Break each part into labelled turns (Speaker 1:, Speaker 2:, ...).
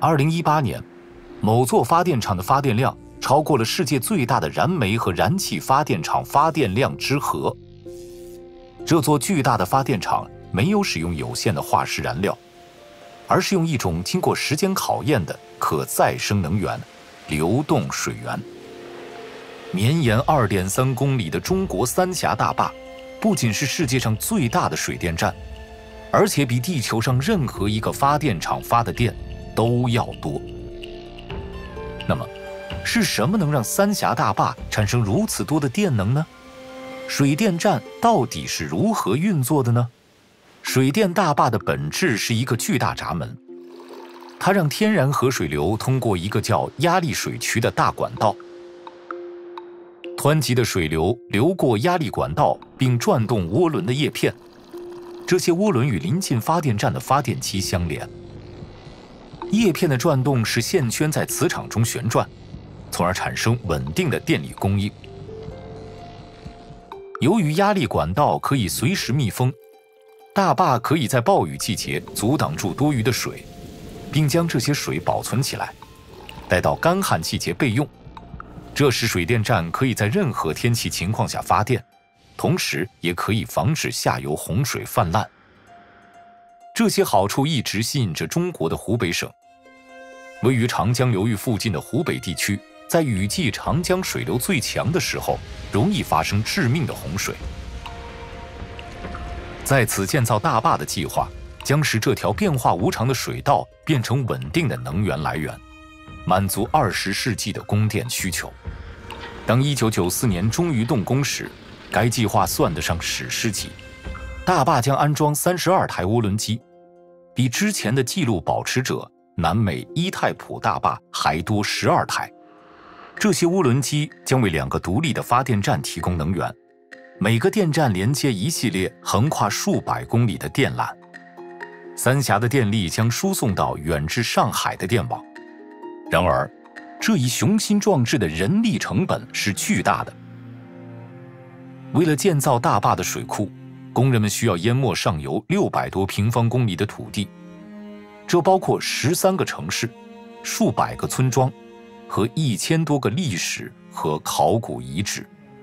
Speaker 1: 2018年，某座发电厂的发电量超过了世界最大的燃煤和燃气发电厂发电量之和。这座巨大的发电厂没有使用有限的化石燃料，而是用一种经过时间考验的可再生能源——流动水源。绵延2.3公里的中国三峡大坝，不仅是世界上最大的水电站，而且比地球上任何一个发电厂发的电都要多。那么，是什么能让三峡大坝产生如此多的电能呢？水电站到底是如何运作的呢？水电大坝的本质是一个巨大闸门，它让天然河水流通过一个叫压力水渠的大管道。湍急的水流流过压力管道，并转动涡轮的叶片，这些涡轮与临近发电站的发电机相连。叶片的转动使线圈在磁场中旋转，从而产生稳定的电力供应。由于压力管道可以随时密封，大坝可以在暴雨季节阻挡住多余的水，并将这些水保存起来，待到干旱季节备用。这时水电站可以在任何天气情况下发电，同时也可以防止下游洪水泛滥。这些好处一直吸引着中国的湖北省。位于长江流域附近的湖北地区，在雨季长江水流最强的时候，容易发生致命的洪水。在此建造大坝的计划，将使这条变化无常的水道变成稳定的能源来源，满足20世纪的供电需求。当1994年终于动工时，该计划算得上史诗级。大坝将安装32台涡轮机，比之前的纪录保持者南美伊泰普大坝还多12台。这些涡轮机将为2个独立的发电站提供能源，每个电站连接一系列横跨数百公里的电缆。三峡的电力将输送到远至上海的电网。然而，这一雄心壮志的人力成本是巨大的。为了建造大坝的水库，工人们需要淹没上游600多平方公里的土地，这包括13个城市、数百个村庄和1000多个历史和考古遗址。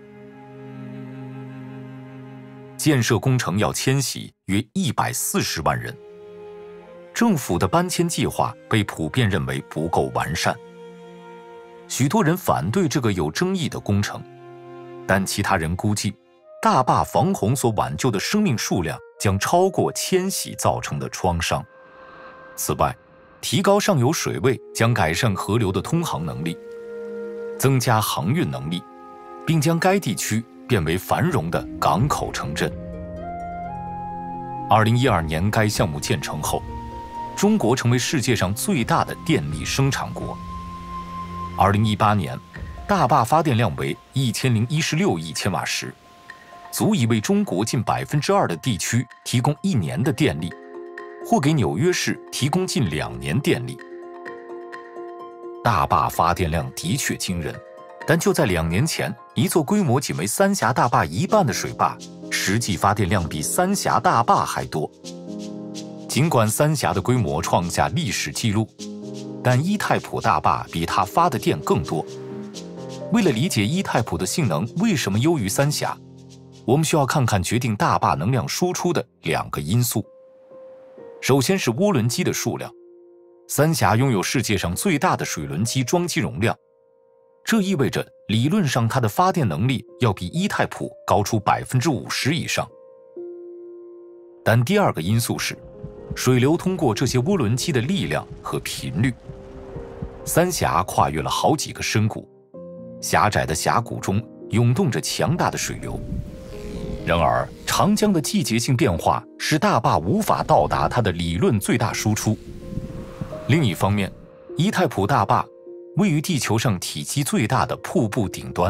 Speaker 1: 建设工程要迁徙约140万人。政府的搬迁计划被普遍认为不够完善，许多人反对这个有争议的工程，但其他人估计，大坝防洪所挽救的生命数量将超过迁徙造成的创伤。此外，提高上游水位将改善河流的通航能力，增加航运能力，并将该地区变为繁荣的港口城镇。2012年该项目建成后，中国成为世界上最大的电力生产国。2018年，大坝发电量为1016亿千瓦时，足以为中国近2%的地区提供1年的电力，或给纽约市提供近2年电力。大坝发电量的确惊人，但就在2年前，一座规模仅为三峡大坝1半的水坝，实际发电量比三峡大坝还多。尽管三峡的规模创下历史纪录，但伊泰普大坝比它发的电更多。为了理解伊泰普的性能为什么优于三峡，我们需要看看决定大坝能量输出的2个因素。首先是涡轮机的数量，三峡拥有世界上最大的水轮机装机容量，这意味着理论上它的发电能力要比伊泰普高出50%以上。但第2个因素是水流通过这些涡轮机的力量和频率。三峡跨越了好几个深谷，狭窄的峡谷中涌动着强大的水流。然而，长江的季节性变化使大坝无法到达它的理论最大输出。另一方面，伊泰普大坝位于地球上体积最大的瀑布顶端。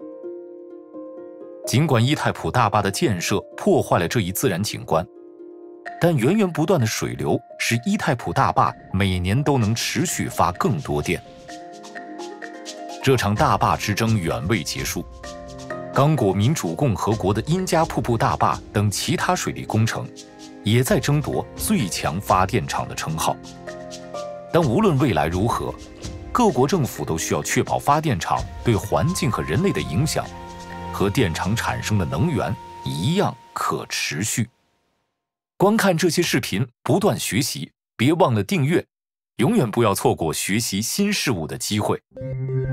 Speaker 1: 尽管伊泰普大坝的建设破坏了这一自然景观，但源源不断的水流使伊泰普大坝每年都能持续发更多电。这场大坝之争远未结束，刚果民主共和国的因加瀑布大坝等其他水利工程也在争夺最强发电厂的称号。 但无论未来如何，各国政府都需要确保发电厂对环境和人类的影响和电厂产生的能源一样可持续。观看这些视频，不断学习，别忘了订阅，永远不要错过学习新事物的机会。